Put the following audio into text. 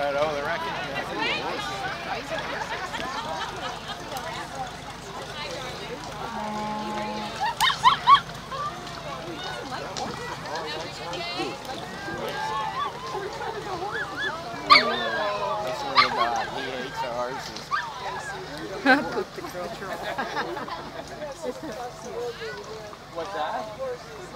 Oh, the wrecking. He hates our horses. Poop the girl. What's that?